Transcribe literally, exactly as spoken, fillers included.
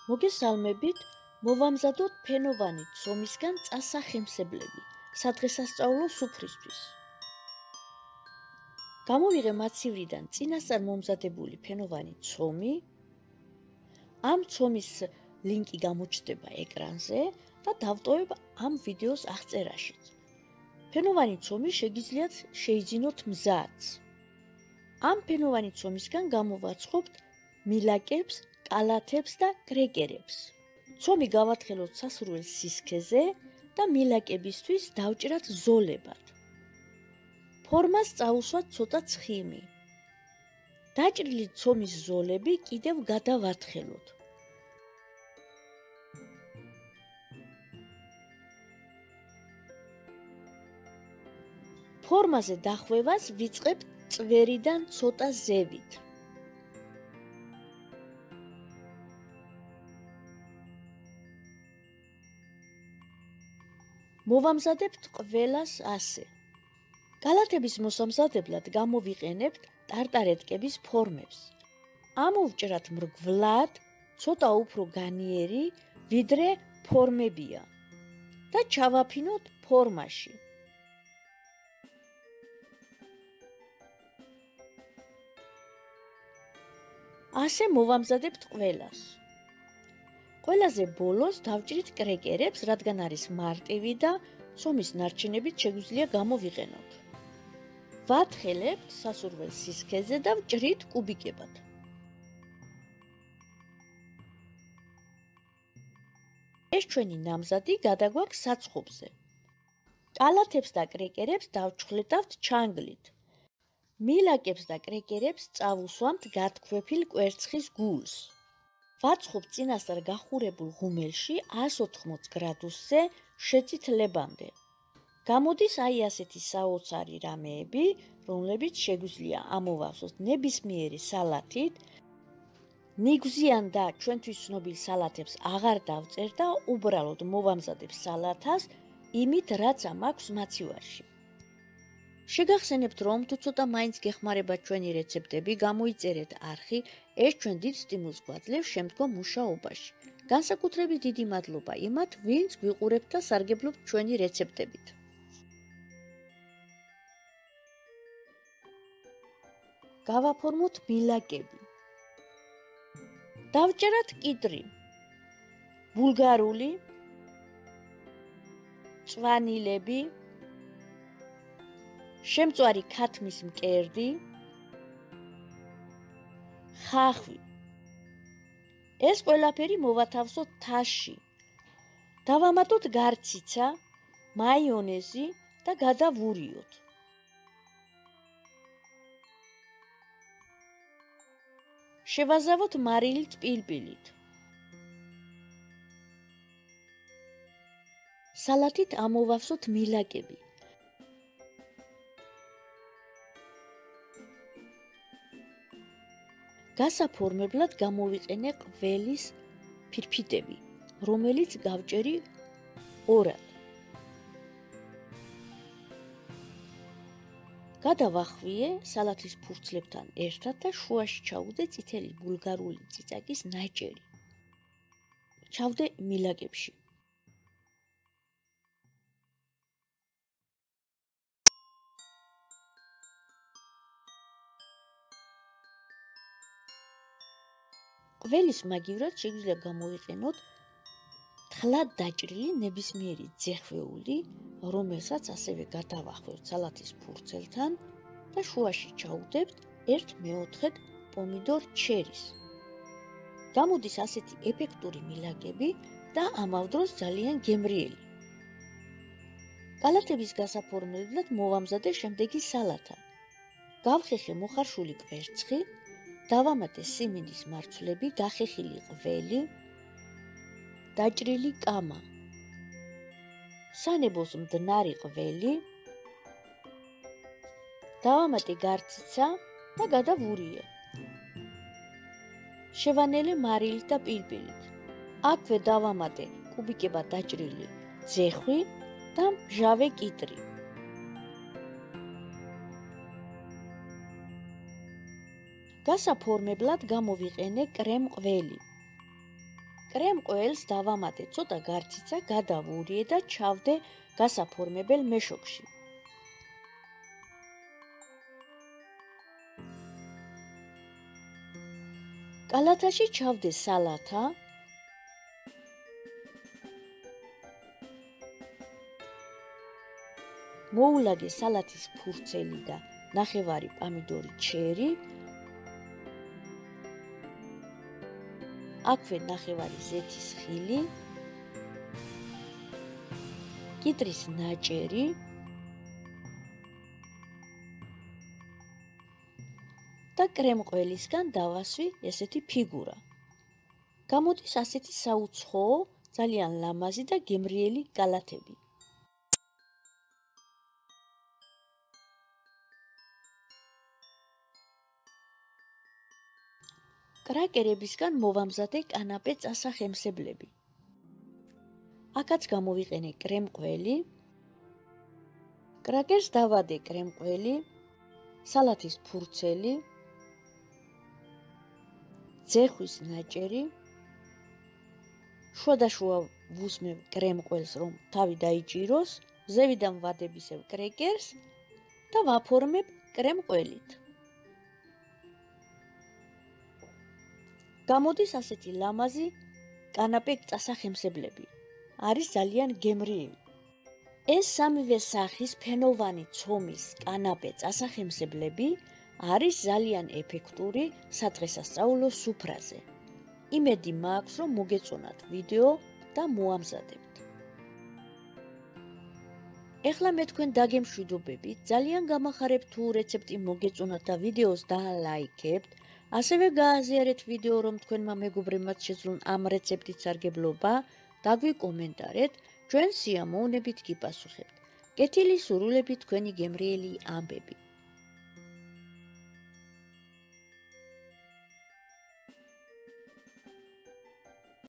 მოგესალმებით, მოვამზადოთ ფენოვანი ცომისგან წასახემსებლები, სადღესასწაულო სუფრისთვის. გამოვიღე მაცივრიდან წინასწარ მომზადებული ფენოვანი ცომი. ამ ცომის ლინკი გამოჩნდება ეკრანზე და დავტოვებ ამ ვიდეოს აღწერაშიც. ფენოვანი ცომი შეგიძლიათ შეიძინოთ მზაც. ამ ფენოვანი ცომისგან გამოვაცხობთ მილაკებს, კალათებს და კრეკერებს. ცომი გავათხელოთ სასურველ სისქეზე და მილაკებისთვის დავჭრათ ზოლებად. ფორმას წავუსვათ ცოტა ცხიმი. დაჭრილი ცომის ზოლები კიდევ გადავათხელოთ. ფორმაზე დახვევას ვიწყებთ წვერიდან ცოტა ზევით. მოვამზადებთ ყველას ასე. კალათების მოსამზადებლად გამოვიყენებთ ტარტარეტკების ფორმებს. ამოვჭრათ მრგვლად, ცოტა უფრო განიერი, ვიდრე ფორმებია და ჩავაფინოთ ფორმაში. ასე მოვამზადებთ ყველას. ყველაზე ბოლოს დავჭრით კრეკერებს, რადგან არის მარტივი და ცომის ნარჩენებით შეგვიძლია გამოვიყენოთ. ვათხელებთ სასურველ სისქეზე და ვჭრით კუბიკებად. ეს ჩვენი ნამზადი გადაგვაქვს საცხობზე. კალათებს და კრეკერებს დავჩხლეტავთ ჩანგლით. მილაკებს და კრეკერებს წავუსვამთ გათქვეფილ კვერცხის გულს. ვაცხობ წინასწარ გახურებულ ღუმელში ას ოთხმოც გრადუსზე შეწითლებამდე. გამოდის აი ასეთი საოცარი რამეები, რომლებიც შეგვიძლია ამოვავსოთ ნებისმიერი სალათით. ნიგვზიან და ჩვენთვის ცნობილ სალათებს აღარ დავწერ და უბრალოდ მოვამზადებ სალათას იმით, რაც ამაქვს მაცივარში. შეგახსენებთ, რომ თუ ცოტა მაინც გეხმარება ჩვენი რეცეპტები, გამოიწერეთ არხი, ეს ჩვენ დიდ სტიმულს გვაძლევს შემდგომ მუშაობაში. განსაკუთრებით დიდი მადლობა იმათ, ვინც გვიყურებთ და სარგებლობთ ჩვენი რეცეპტებით. გავაფორმოთ მილაკები. დავჭერათ კიტრი, ბულგარული, წვანილები, შემწვარი ქათმის მკერდი, ხახვი. ეს ყველაფერი მოვათავსოთ თასში. დავამატოთ გარციცა, მაიონეზი და გადავურიოთ. შევაზავოთ მარილით პილპილით. სალათით ამოვავსოთ მილაკები. გასაფორმებლად გამოვიყენე ყველის ფირფიტები, რომელიც გავჭერი ორად. გადავახვიე სალათის ფურცლებთან ერთად და შუაში ჩავუდე წითელი ბულგარული წიწაკის ნაჭერი. ჩავდე მილაკებში. ყველის მაგივრად შეგვიძლია გამოვიყენოთ თხლად დაჭრილი ნებისმიერი ძეხვეული, რომელსაც ასევე გადავახვევთ სალათის ფურცელთან და შუაში ჩავუდებთ ერთ მეოთხედ პომიდორ ჩერის. გამოდის ასეთი ეფექტური მილაკები და ამავდროს ძალიან გემრიელი. კალათების გასაფორმებლად მოვამზადე შემდეგი სალათა. გავხეხე მოხარშული კვერცხი, დავამატე სიმინდის მარცვლები, გახეხილი ყველი, დაჭრილი კამა, სანებოს მდნარი ყველი, დავამატე გარციცა და გადავურიე. შევანელე მარილით და პილპილით. აქვე დავამატე კუბიკებად დაჭრილი ძეხვი და მჟავე კიტრი. გასაფორმებლად გამოვიყენე კრემ ყველი. კრემ ყველს დავამატე ცოტა გარციცა, გადავურიე და ჩავდე გასაფორმებელ მეშოკში. კალათაში ჩავდე სალათა, მოულაგე სალათის ფურცელი და ნახევარი პამიდორი ჩერი, აქვე ნახევარი ზეთის ხილი, კიტრის ნაჭერი, და კრემ ყველისგან დავასვი ესეთი ფიგურა. გამოდის ასეთი საუცხოო, ძალიან ლამაზი და გემრიელი კალათები. კრაკერებისგან მოვამზადე კანაპე-წასახემსებლები. აქაც გამოვიყენე კრემ ყველი, კრაკერს დავადე კრემ ყველი, სალათის ფურცელი, ძეხვის ნაჭერი, შუადაშუა ვუსმევ კრემ ყველს, რომ თავი დაიჭიროს, ზევიდან ვადებ ისევ კრეკერს და ვაფორმებ კრემ ყველით. გამოდის ასეთი ლამაზი კანაპე-წასახემსებლები. არის ძალიან გემრიელი. ეს სამივე სახის ფენოვანი ცომის კანაპე-წასახემსებლები არის ძალიან ეფექტური სადღესასწაულო სუფრაზე. იმედი მაქვს, რომ მოგეწონათ ვიდეო და მოამზადებთ. ეხლა მე თქვენ დაგემშვიდობებით, ძალიან გამახარებთ თუ რეცეპტი მოგეწონათ და ვიდეოს დაალაიქებთ, ასევე გააზიარეთ ვიდეო, რომ თქვენმა მეგობრებმაც შეძლონ ამ რეცეპტით სარგებლობა, დაგვიკომენტარეთ, ჩვენ სიამოვნებით გიპასუხებთ. კეთილი სურვილებით თქვენი გემრიელი ამბები.